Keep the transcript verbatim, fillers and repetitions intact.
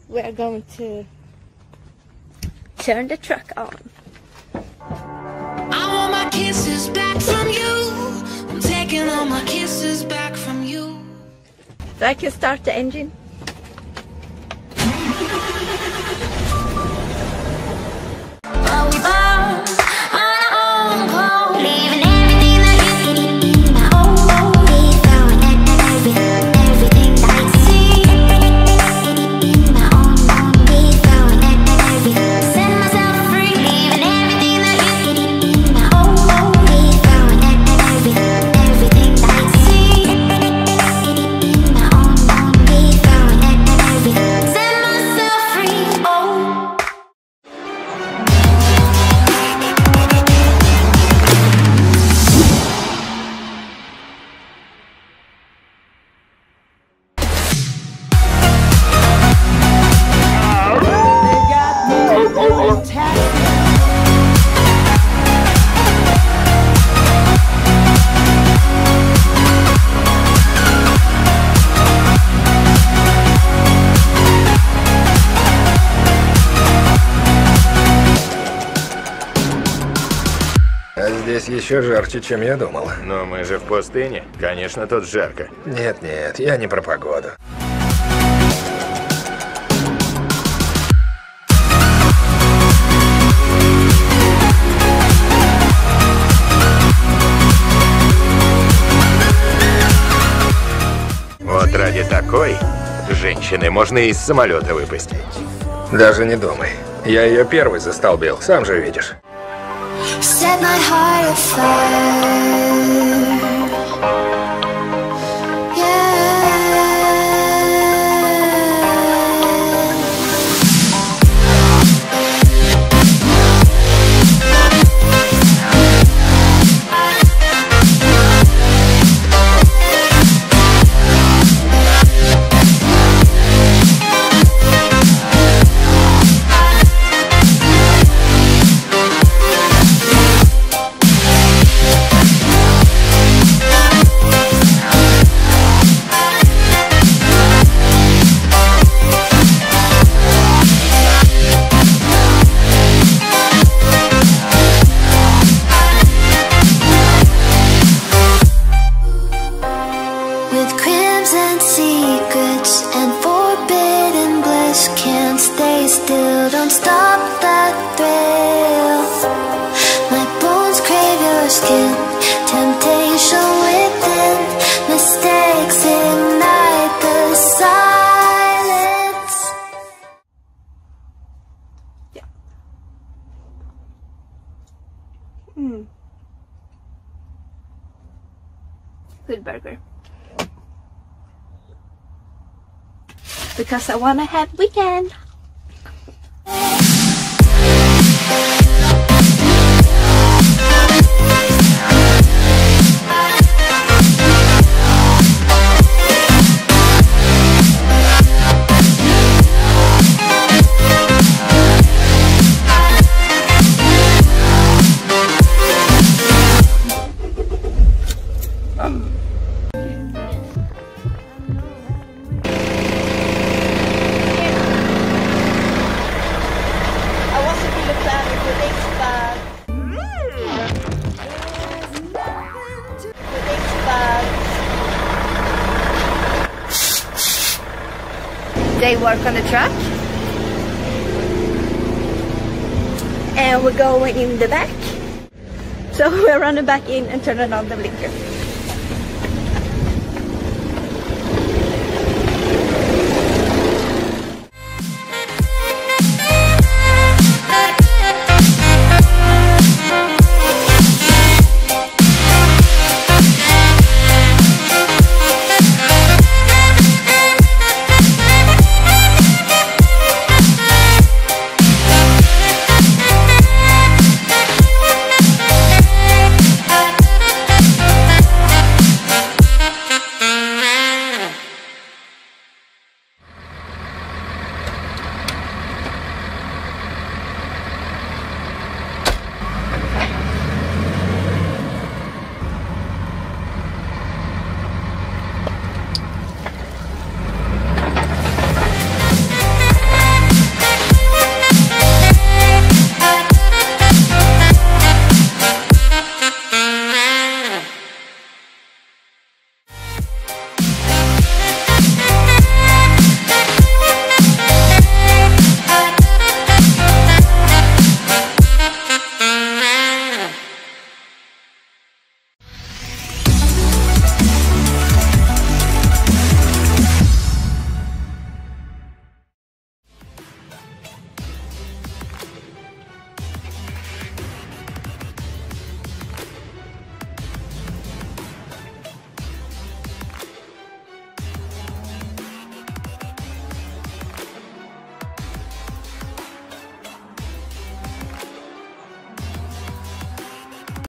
we're going to turn the truck on. I want my kisses back from you. I'm taking all my kisses back from you. So I can start the engine. Здесь еще жарче, чем я думал. Но мы же в пустыне. Конечно, тут жарко. Нет-нет, я не про погоду. Вот ради такой женщины можно из самолета выпустить. Даже не думай. Я ее первый застолбил, сам же видишь. Set my heart afire. Still, don't stop that thrill. My bones crave your skin. Temptation within. Mistakes ignite the silence. Yeah. Mm. Good burger. Because I wanna have weekend. They work on the truck, and we're going in the back, so we're running back in and turning on the blinker.